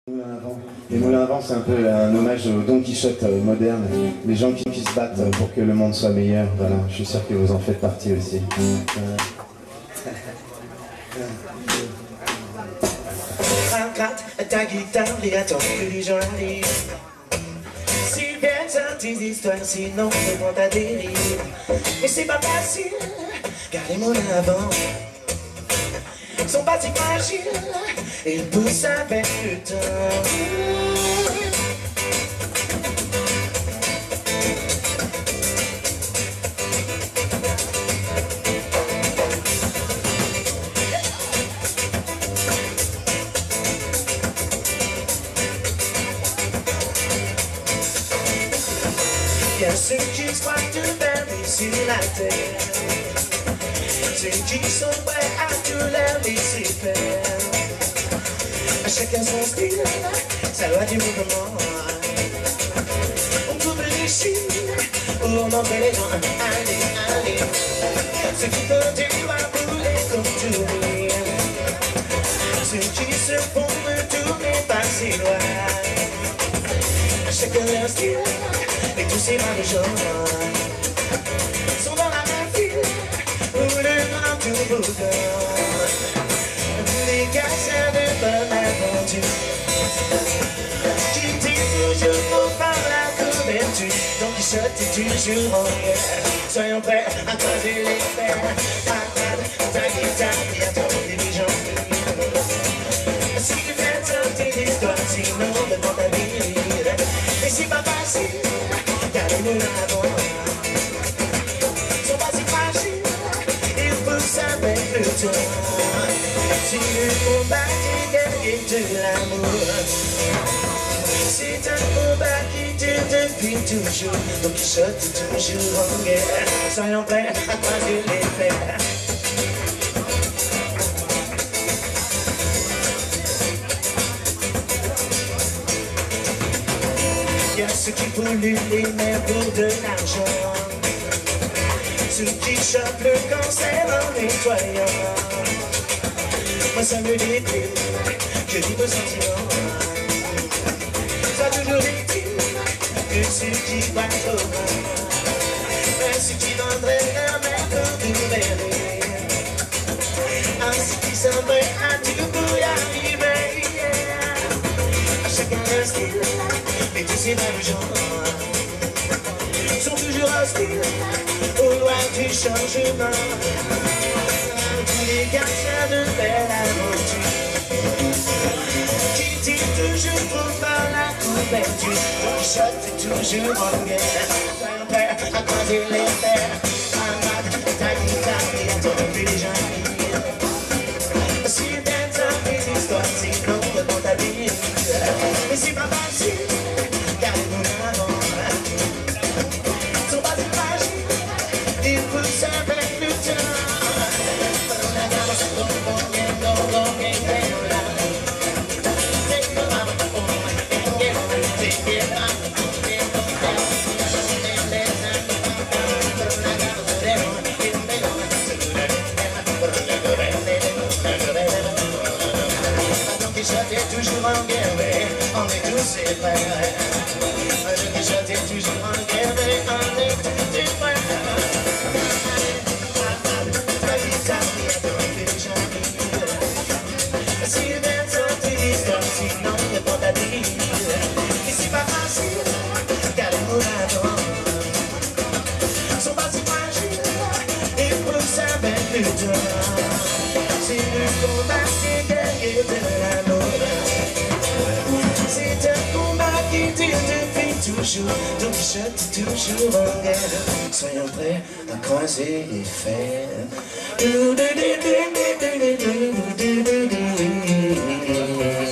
Les Moulins à Vent, c'est un peu un hommage au Don Quichotte moderne, les gens qui se battent pour que le monde soit meilleur. Voilà, je suis sûr que vous en faites partie aussi. Ta guitare et attends que les gens arrivent. Si bien ça tes histoires, sinon c'est pour ta dérive. Mais c'est pas facile, car les moulins à vent sont pas si fragiles, ils poussent avec le temps. Il y a ceux qui croient tout faire sur la terre, ceux qui sont prêts à tout leur laisser faire. À chacun son style, sa loi du mouvement. On coupe les chines, ou on envoie les gens. Allez, allez, ceux qui continuent à brûler comme tourner, ceux qui se font tourner par ses lois. À chacun leur style. Et tous ces mains de gens sont dans la même file pour le grand tout bouton. Les gars de bonne aventure qui tirent toujours pour par la couverture. Don Quichotte est toujours en guerre. Soyons prêts à croiser les fers. Ta guitare et à ton dirigeant. Si tu fais sortir l'histoire, sinon devant ta vie. Et c'est pas facile. Car les moulins à vent sont pas si fragiles, ils poussent avec le temps. Si le combat est gagné de l'amour, c'est un combat qui dure depuis toujours. Don Quichotte est toujours en guerre. Soyons prêts à croiser les fers. Il y a ceux qui polluent les mers pour de l'argent, ceux qui chopent le cancer en nettoyant. Moi ça me déprime, je vis vos sentiments. Sois toujours victime de ceux qui voient trop loin, ceux qui vendraient leur mère pour vous verrer, ainsi qui sont prêts à tout pour y arriver. À chacun leur style. Et tous ces mêmes gens sont toujours hostiles aux lois du changement. Tous les garçons de belle aventure qui tirent toujours pour par la couverture. Don Quichotte est toujours en guerre. Soyons prêts à croiser les fers. Ta guitare et à ton les gens. Si bien ça tes histoires, sinon devant ta vie. Mais c'est pas facile. Car les moulins à vent sont pas si fragiles, ils poussent avec le temps. Don Quichotte est toujours en guerre, on est tous ses frères. Don Quichotte est toujours en guerre, on est tous ses frères. Ta guitare et à ton dirigeant. Si bien sortir l'histoire, sinon ne pas ta vie. Et c'est pas facile, car les moulins à vent sont pas si fragiles, ils poussent avec le temps. C'est le combat qui gagne de l'amour. C'est un combat qui dure depuis toujours. Don Quichotte est toujours en guerre. Soyons prêts à croiser les fers.